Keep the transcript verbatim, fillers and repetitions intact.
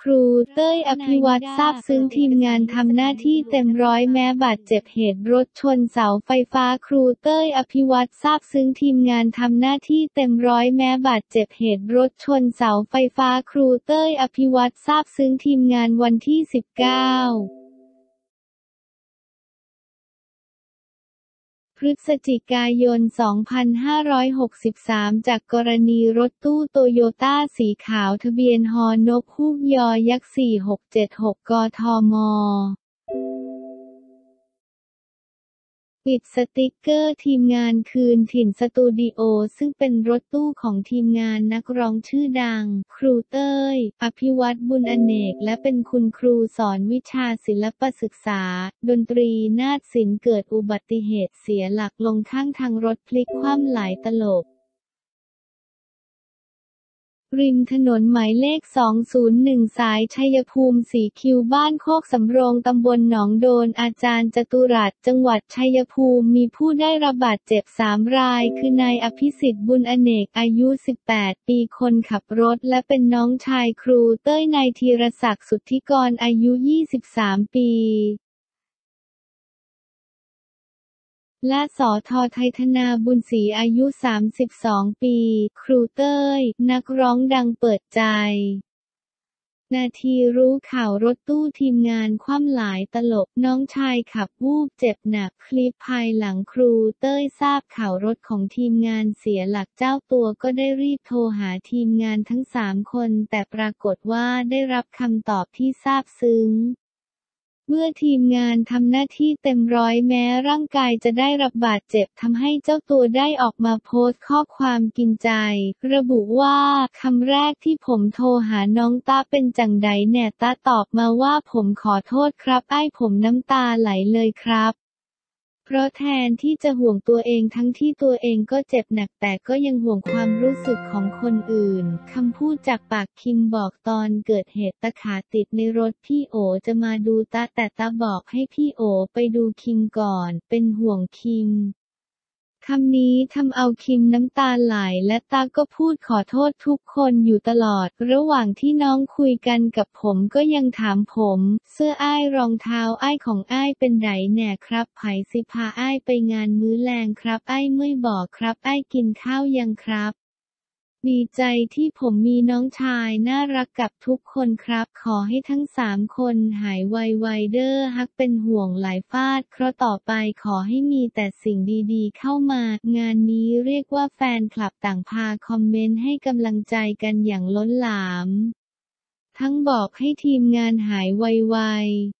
ครูเต้ยอภิวัตรซาบซึ้งทีมงานทำหน้าที่เต็มร้อยแม้บาดเจ็บเหตุรถชนเสาไฟฟ้าครูเต้ยอภิวัตรซาบซึ้งทีมงานทำหน้าที่เต็มร้อยแม้บาดเจ็บเหตุรถชนเสาไฟฟ้าครูเต้ยอภิวัตรซาบซึ้งทีมงานวันที่สิบเก้าพฤศจิกายน สองพันห้าร้อยหกสิบสาม จากกรณีรถตู้โตโยต้าสีขาวทะเบียนฮอนกฮูกยอยักษ์สี่หกเจ็ดหกกทม.ปิดสติกเกอร์ทีมงานคืนถิ่นสตูดิโอซึ่งเป็นรถตู้ของทีมงานนักร้องชื่อดังครูเต้ยอภิวัตรบุญอเนกและเป็นคุณครูสอนวิชาศิลปศึกษาดนตรีนาฏศิลป์เกิดอุบัติเหตุเสียหลักลงข้างทางรถพลิกคว่ำหลายตลบริมถนนหมายเลข สองศูนย์หนึ่ง สายชัยภูมิสีคิวบ้านโคกสำโรงตำบลหนองโดนอาจารย์จตุรัสจังหวัดชัยภูมิมีผู้ได้รับบาดเจ็บสามรายคือนายอภิสิทธิ์บุญอเนกอายุสิบแปดปีคนขับรถและเป็นน้องชายครูเต้ยนายธีรศักดิ์สุทธิกรอายุยี่สิบสามปีและสท.ไทยธนาบุญศรีอายุสามสิบสองปีครูเต้ยนักร้องดังเปิดใจนาทีรู้ข่าวรถตู้ทีมงานคว่ำหลายตลบน้องชายขับวูบเจ็บหนักคลิปภายหลังครูเต้ยทราบข่าวรถของทีมงานเสียหลักเจ้าตัวก็ได้รีบโทรหาทีมงานทั้งสามคนแต่ปรากฏว่าได้รับคำตอบที่ซาบซึ้งเมื่อทีมงานทำหน้าที่เต็มร้อยแม้ร่างกายจะได้รับบาดเจ็บทำให้เจ้าตัวได้ออกมาโพสต์ข้อความกินใจระบุว่าคำแรกที่ผมโทรหาน้องตาเป็นจั่งใดแหน่ตาตอบมาว่าผมขอโทษครับอ้ายผมน้ำตาไหลเลยครับเพราะแทนที่จะห่วงตัวเองทั้งที่ตัวเองก็เจ็บหนักแต่ก็ยังห่วงความรู้สึกของคนอื่นคำพูดจากปากคิมบอกตอนเกิดเหตุตาขาติดในรถพี่โอจะมาดูตาแต่ตาบอกให้พี่โอไปดูคิมก่อนเป็นห่วงคิมคำนี้ทำเอาคิมน้ำตาไหลและตาก็พูดขอโทษทุกคนอยู่ตลอดระหว่างที่น้องคุยกันกับผมก็ยังถามผมเสื้ออ้ายรองเท้าอ้ายของอ้ายเป็นไดแหน่ครับไผสิพาอ้ายไปงานมื้อแลงครับอ้ายเมื่อยบอกครับอ้ายกินข้าวยังครับดีใจที่ผมมีน้องชายน่ารักกับทุกคนครับขอให้ทั้งสามคนหายไวๆเด้อฮักเป็นห่วงหลายฟาดเพราะต่อไปขอให้มีแต่สิ่งดีๆเข้ามางานนี้เรียกว่าแฟนคลับต่างพาคอมเมนต์ให้กำลังใจกันอย่างล้นหลามทั้งบอกให้ทีมงานหายไวๆ